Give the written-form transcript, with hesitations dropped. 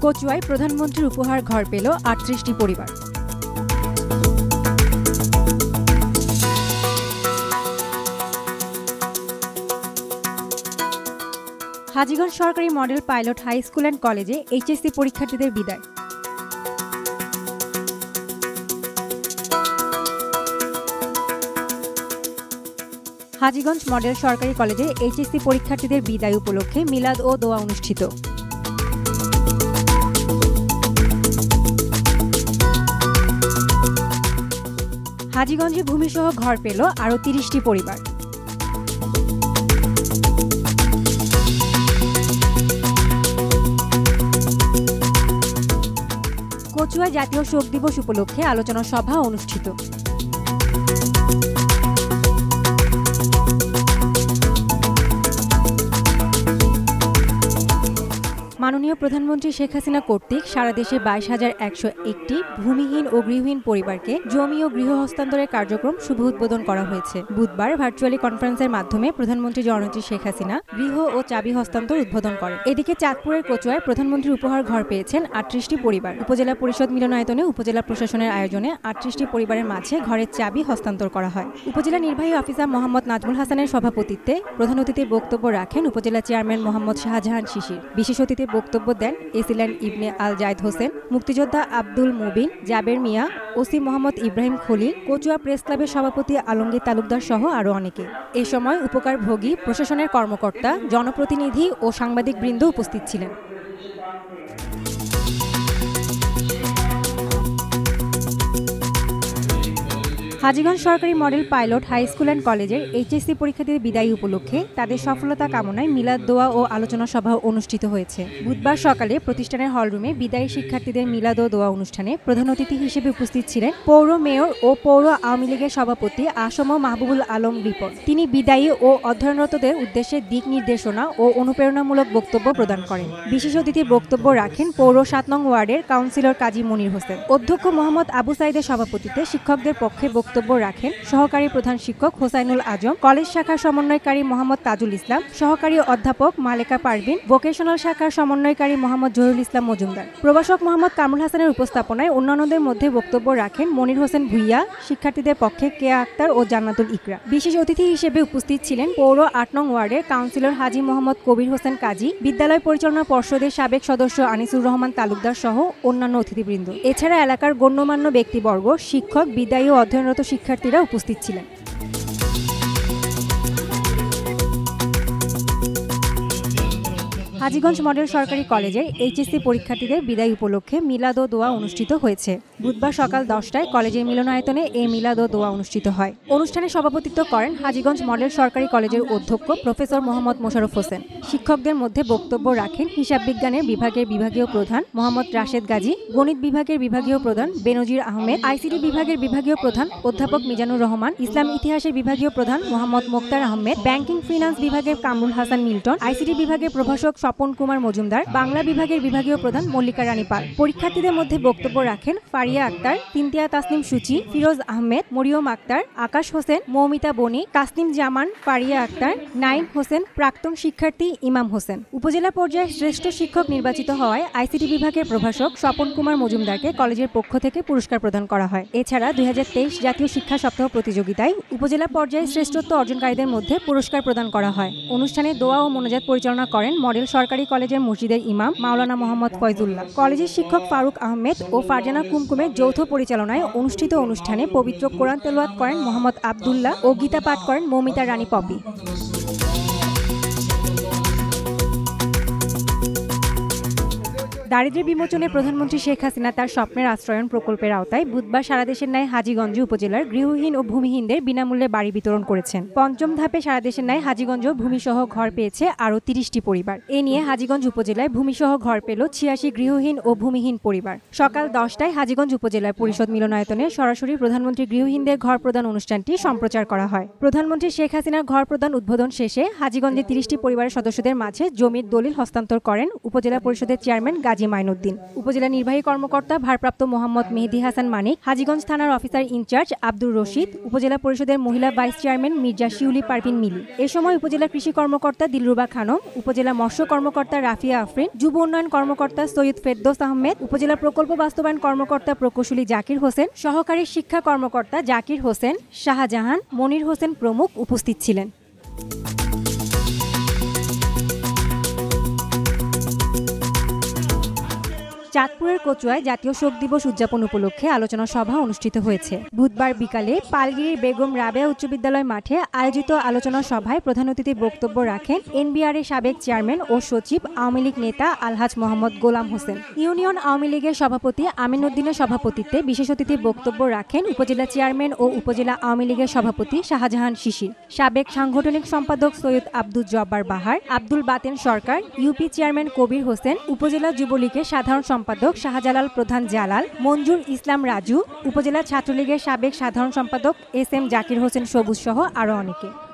কচুয়ায় প্রধানমন্ত্রীর উপহার ঘর পেল ৩৮টি পরিবার। হাজীগঞ্জ সরকারি model pilot high school and কলেজে এইচএসসি পরীক্ষার্থীদের বিদায়। হাজীগঞ্জ মডেল সরকারি কলেজে এইচএসসি পরীক্ষার্থীদের বিদায় উপলক্ষে মিলাদ ও দোয়া অনুষ্ঠিত। হাজীগঞ্জে ভূমিসহ ঘর পেল আরও ৩০টি পরিবার। কচুয়ায় জাতীয় শোক দিবস উপলক্ষে আলোচনা সভা অনুষ্ঠিত। মাননীয় প্রধানমন্ত্রী শেখ হাসিনা কর্তৃক সারা দেশে ২২,১০১টি ভূমিহীন ও গৃহহীন পরিবারকে জমি ও গৃহ হস্তান্তরের কার্যক্রম শুভ উদ্বোধন করা হয়েছে। বুধবার ভার্চুয়ালি কনফারেন্সের মাধ্যমে প্রধানমন্ত্রী জননেত্রী শেখ হাসিনা গৃহ ও চাবি হস্তান্তর উদ্বোধন করেন। এদিকে চাঁদপুরের কচুয়ায় প্রধানমন্ত্রীর উপহার ঘর পেয়েছেন ৩৮টি পরিবার। উপজেলা পরিষদ মিলনায়তনে উপজেলা প্রশাসনের আয়োজনে ৩৮টি পরিবারের মাঝে ঘরের চাবি হস্তান্তর করা হয়। উপজেলা নির্বাহী অফিসার মোহাম্মদ নাজমুল হাসানের সভাপতিত্বে প্রধান অতিথির বক্তব্য রাখেন উপজেলা চেয়ারম্যান মোহাম্মদ শাহজাহান শিশির। বিশেষ অতিথি বক্তব্য দেন এসিল্যান্ড ইবনে আল জায়েদ হোসেন, মুক্তিযোদ্ধা আব্দুল মুবিন, জাবের মিয়া, ওসি মোহাম্মদ ইব্রাহিম খলিল, কচুয়া প্রেস ক্লাবের সভাপতি আলমগীর তালুকদার সহ আরও অনেকে। এ সময় উপকারভোগী প্রশাসনের কর্মকর্তা, জনপ্রতিনিধি ও সাংবাদিকবৃন্দ উপস্থিত ছিলেন। হাজীগঞ্জ সরকারি model pilot high school and কলেজের এইচএসসি পরীক্ষার্থীদের বিদায়ী উপলক্ষে তাদের সফলতা কামনায় মিলাদ দোয়া ও আলোচনা সভা অনুষ্ঠিত হয়েছে। বুধবার সকালে প্রতিষ্ঠানের হলরুমে বিদায়ী শিক্ষার্থীদের মিলাদ ও দোয়া অনুষ্ঠানে প্রধান অতিথি হিসেবে উপস্থিত ছিলেন পৌর মেয়র ও পৌর আওয়ামী লীগের সভাপতি আসম মাহবুবুল আলম রিপন। তিনি বিদায়ী ও অধ্যয়নরতদের উদ্দেশ্যে দিক নির্দেশনা ও অনুপ্রেরণামূলক বক্তব্য প্রদান করেন। বিশেষ অতিথির বক্তব্য রাখেন পৌর ৭ নং ওয়ার্ডের কাউন্সিলর কাজী মনির হোসেন। অধ্যক্ষ মোহাম্মদ আবু সাইদের সভাপতিত্বে শিক্ষকদের পক্ষে বক্তব্য রাখেন সহকারী প্রধান শিক্ষক হোসাইনুল আজম, কলেজ শাখার সমন্বয়কারী মোহাম্মদ তাজুল ইসলাম, সহকারী অধ্যাপক মালেকা পারভিন, ভোকেশনাল শাখার সমন্বয়কারী মোহাম্মদ জহিরুল ইসলাম মজুমদার। প্রভাষক মোহাম্মদ কামরুল হাসানের উপস্থাপনায় অন্যান্যদের মধ্যে বক্তব্য রাখেন মনির হোসেন ভুইয়া, শিক্ষার্থীদের পক্ষে কেয়া আক্তার ও জান্নাতুল ইকরা। বিশেষ অতিথি হিসেবে উপস্থিত ছিলেন পৌর ৮ নং ওয়ার্ডের কাউন্সিলর হাজী মোহাম্মদ কবির হোসেন কাজী, বিদ্যালয় পরিচালনা পর্ষদের সাবেক সদস্য আনিসুর রহমান তালুকদার সহ অন্যান্য অতিথিবৃন্দ। এছাড়া এলাকার গণ্যমান্য ব্যক্তিবর্গ, শিক্ষক, বিদায়ী ও অধ্যয়নরত শিক্ষার্থীরা উপস্থিত ছিলেন। হাজীগঞ্জ মডেল সরকারি কলেজের এইচএসসি পরীক্ষার্থীদের বিদায় উপলক্ষে মিলাদ ও দোয়া অনুষ্ঠিত হয়েছে। বুধবার সকাল ১০টায় কলেজের মিলনায়তনে এই মিলাদ ও দোয়া অনুষ্ঠিত হয়। অনুষ্ঠানে সভাপতিত্ব করেন হাজীগঞ্জ মডেল সরকারি কলেজের অধ্যক্ষ প্রফেসর মোহাম্মদ মোশাররফ হোসেন। শিক্ষকদের মধ্যে বক্তব্য রাখেন হিসাব বিজ্ঞানের বিভাগের বিভাগীয় প্রধান মোহাম্মদ রাশেদ গাজী, গণিত বিভাগের বিভাগীয় প্রধান বেনজির আহমেদ, আইসিটি বিভাগের বিভাগীয় প্রধান অধ্যাপক মিজানুর রহমান, ইসলাম ইতিহাসের বিভাগীয় প্রধান মোহাম্মদ মোক্তার আহমেদ, ব্যাংকিং ফিনান্স বিভাগের কামরুল হাসান মিল্টন, আইসিটি বিভাগের প্রভাষক স্বপন কুমার মজুমদার, বাংলা বিভাগের বিভাগীয় প্রধান মল্লিকা রানী পাল। পরীক্ষার্থীদের মধ্যে বক্তব্য রাখেন ফারিয়া আক্তার, তিনতিয়া তাসনিম সূচি, ফিরোজ আহমেদ, মরিয়ম আক্তার, আকাশ হোসেন, মৌমিতা বনি, তাসনিম জামান, ফারিয়া আক্তার, নাইম হোসেন, প্রাক্তন শিক্ষার্থী ইমাম হোসেন। উপজেলা পর্যায়ে শ্রেষ্ঠ শিক্ষক নির্বাচিত হওয়ায় আইসিটি বিভাগের প্রভাষক স্বপন কুমার মজুমদারকে কলেজের পক্ষ থেকে পুরস্কার প্রদান করা হয়। এছাড়া ২০২৩ জাতীয় শিক্ষা সপ্তাহ প্রতিযোগিতায় উপজেলা পর্যায়ে শ্রেষ্ঠত্ব অর্জনকারীদের মধ্যে পুরস্কার প্রদান করা হয়। অনুষ্ঠানে দোয়া ও মোনাজাত পরিচালনা করেন মডেল সরকারি কলেজের মসজিদের ইমাম মাওলানা মোহাম্মদ ফয়জুল্লাহ। কলেজের শিক্ষক ফারুক আহমেদ ও ফারজানা কুমকুমের যৌথ পরিচালনায় অনুষ্ঠিত অনুষ্ঠানে পবিত্র কোরআন তেলাওয়াত করেন মোহাম্মদ আবদুল্লাহ ও গীতা পাঠ করেন মৌমিতা রানী পপি। দারিদ্র্য বিমোচনে প্রধানমন্ত্রী শেখ হাসিনা তার স্বপ্নের আশ্রয়ন প্রকল্পের আওতায় বুধবার সারা দেশের ন্যায় হাজীগঞ্জ উপজেলার গৃহহীন ও ভূমিহীনদের বিনামূল্যে বাড়ি বিতরণ করেছেন। পঞ্চম ধাপে সারা দেশের ন্যায় হাজীগঞ্জ ভূমিসহ ঘর পেয়েছে আরও ৩০টি পরিবার। এ নিয়ে হাজীগঞ্জ উপজেলায় ভূমিসহ ঘর পেল ৮৬ গৃহহীন ও ভূমিহীন পরিবার। সকাল ১০টায় হাজীগঞ্জ উপজেলার পরিষদ মিলনায়তনে সরাসরি প্রধানমন্ত্রী গৃহহীনদের ঘর প্রদান অনুষ্ঠানটি সম্প্রচার করা হয়। প্রধানমন্ত্রী শেখ হাসিনার ঘর প্রদান উদ্বোধন শেষে হাজীগঞ্জে ৩০টি পরিবারের সদস্যদের মাঝে জমির দলিল হস্তান্তর করেন উপজেলা পরিষদের চেয়ারম্যান গাজী হাজী মাইনুদ্দিন, উপজেলা নির্বাহী কর্মকর্তা ভারপ্রাপ্ত মোহাম্মদ মেহেদী হাসান মানিক, হাজীগঞ্জ থানার অফিসার ইনচার্জ আব্দুর রশিদ, উপজেলা পরিষদের মহিলা ভাইস চেয়ারম্যান মির্জা শিউলি পারভিন মিলি। এ সময় উপজেলা কৃষি কর্মকর্তা দিলরুবা খানম, উপজেলা মৎস্য কর্মকর্তা রাফিয়া আফরিন, যুব উন্নয়ন কর্মকর্তা সৈয়দ ফেরদৌস আহমেদ, উপজেলা প্রকল্প বাস্তবায়ন কর্মকর্তা প্রকৌশলী জাকির হোসেন, সহকারী শিক্ষা কর্মকর্তা জাকির হোসেন, শাহজাহান, মনির হোসেন প্রমুখ উপস্থিত ছিলেন। চাঁদপুরের কচুয়ায় জাতীয় শোক দিবস উদযাপন উপলক্ষে আলোচনা সভা অনুষ্ঠিত হয়েছে। বুধবার বিকালে পালগিরির বেগম রাবেয়া উচ্চ বিদ্যালয় মাঠে আয়োজিত আলোচনা সভায় প্রধান অতিথির বক্তব্য রাখেন এনবিআর এর সাবেক চেয়ারম্যান ও সচিব আওয়ামী লীগ নেতা আলহাজ মোহাম্মদ গোলাম হোসেন। ইউনিয়ন আওয়ামী লীগের সভাপতি আমিন উদ্দিনের সভাপতিত্বে বিশেষ অতিথির বক্তব্য রাখেন উপজেলা চেয়ারম্যান ও উপজেলা আওয়ামী লীগের সভাপতি শাহজাহান শিশির, সাবেক সাংগঠনিক সম্পাদক সৈয়দ আব্দুল জব্বার বাহার, আব্দুল বাতেন সরকার, ইউপি চেয়ারম্যান কবির হোসেন, উপজেলা যুবলীগের সাধারণ সম্পাদক শাহজালাল প্রধান জালাল, মঞ্জুর ইসলাম রাজু, উপজেলা ছাত্রলীগের সাবেক সাধারণ সম্পাদক এস এম জাকির হোসেন সবুজ সহ আরও অনেকে।